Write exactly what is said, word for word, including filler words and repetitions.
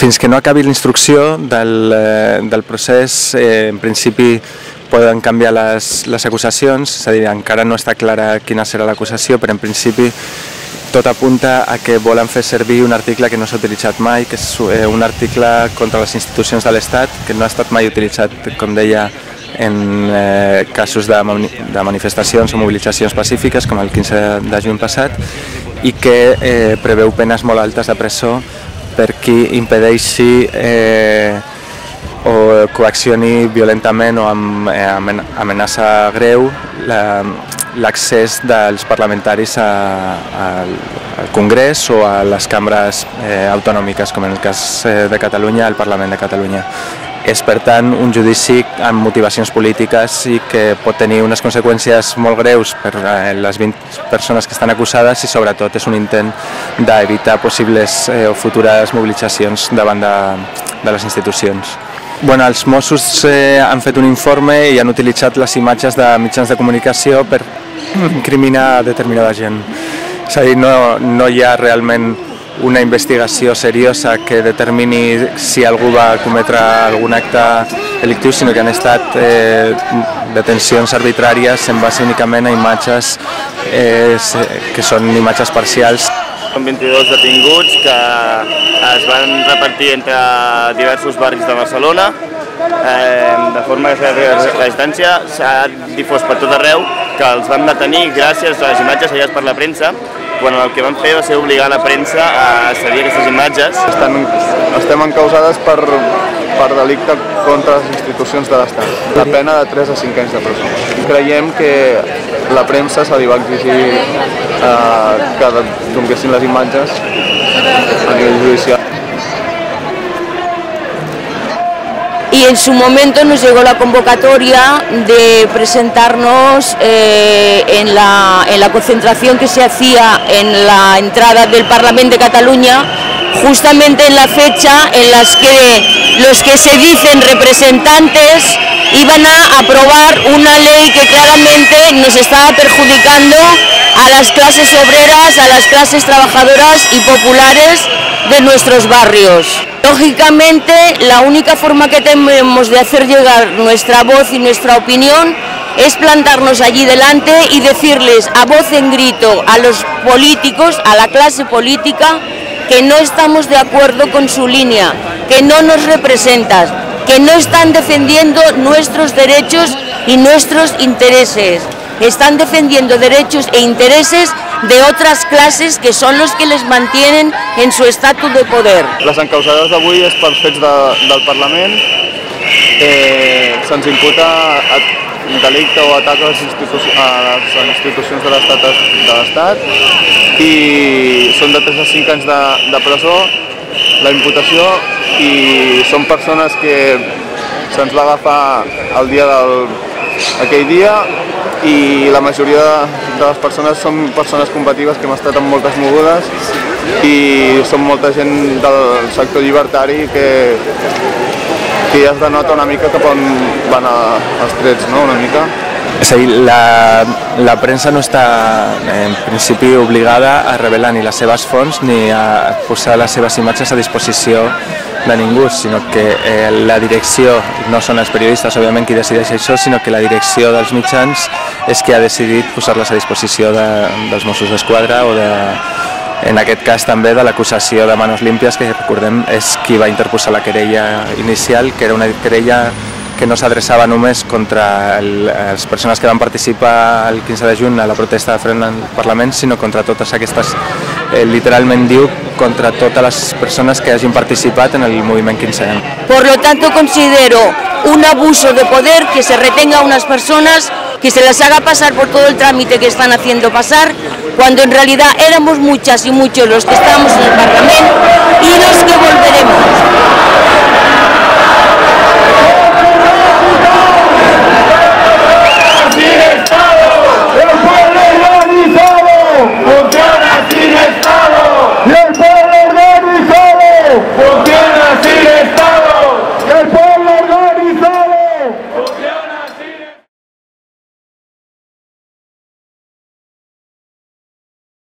Fins que no acabi l'instrucció del, eh, del procés, eh, en principi poden canviar les, les acusacions, és a dir, encara no està clara quina serà l'acusació, però en principi tot apunta a que volen fer servir un article que no s'ha utilitzat mai, que és un article contra les institucions de l'Estat, que no ha estat mai utilitzat, com deia, en eh, casos de, de manifestacions o mobilitzacions pacífiques, com el quinze de juny passat, i que eh, preveu penes molt altes de presó per qui impedeixi eh, o coaccioni violentament o amb eh, amenaça greu l'accés dels parlamentaris a, a, al Congrés o a les cambres eh, autonòmiques, com en el cas eh, de Catalunya, al Parlament de Catalunya. És, per tant, un judici amb motivacions polítiques i que pot tenir unes conseqüències molt greus per les vint persones que estan acusades i, sobretot, és un intent d'evitar possibles eh, o futures mobilitzacions davant de, de les institucions. Bueno, els Mossos eh, han fet un informe i han utilitzat les imatges de mitjans de comunicació per incriminar determinada gent. És a dir, no, no hi ha realment una investigació seriosa que determini si algú va cometre algun acte delictiu, sinó que han estat eh, detencions arbitràries en base únicament a imatges eh, que són imatges parcials. Són vint-i-dos detinguts que es van repartir entre diversos barris de Barcelona, eh, de forma que la distància s'ha difós per tot arreu, que els van detenir gràcies a les imatges seguides per la premsa, quan el que van fer va ser obligar la premsa a cedir aquestes imatges. Estan, estem encausades per, per delicte contra les institucions de l'Estat. La pena de tres a cinc anys de presó. Creiem que la premsa se li va exigir eh, que donguessin les imatges a nivell judicial. Y en su momento nos llegó la convocatoria de presentarnos eh, en, la, en la concentración que se hacía en la entrada del Parlamento de Cataluña, justamente en la fecha en las que los que se dicen representantes iban a aprobar una ley que claramente nos estaba perjudicando a las clases obreras, a las clases trabajadoras y populares de nuestros barrios. Lógicamente, la única forma que tenemos de hacer llegar nuestra voz y nuestra opinión es plantarnos allí delante y decirles a voz en grito a los políticos, a la clase política, que no estamos de acuerdo con su línea, que no nos representan, que no están defendiendo nuestros derechos y nuestros intereses. Están defendiendo derechos e intereses de otras clases que són los que les mantienen en su estatus de poder. Les encausades d'avui és per fets de, del Parlament. Eh, Se'ns imputa un delicte o atac a les, institu a les institucions de l'Estat i són de tres a cinc anys de, de presó la imputació, i són persones que se'ns va agafar el dia del, aquell dia, i la majoria de les persones són persones combatives que hem estat en moltes mogudes i són molta gent del sector llibertari que, que ja es denota una mica cap on van els trets, no? Una mica. És a dir, la, la premsa no està en principi obligada a revelar ni les seves fonts ni a posar les seves imatges a disposició de ningú, sinó que eh, la direcció, no són els periodistes òbviament qui decideix això, sinó que la direcció dels mitjans és qui ha decidit posar-les a disposició de, dels Mossos d'Esquadra o de, en aquest cas també de l'acusació de Manos Limpias, que recordem és qui va interposar la querella inicial, que era una querella que no s'adreçava només contra el, les persones que van participar el quinze de juny a la protesta de front al Parlament, sinó contra totes aquestes, eh, literalment diu, contra totes les persones que hagin participat en el moviment quince eme. Por lo tanto, considero un abuso de poder que se retenga a unas personas, que se las haga pasar por todo el trámite que están haciendo pasar, cuando en realidad éramos muchas y muchos los que estábamos en el Parlamento y los que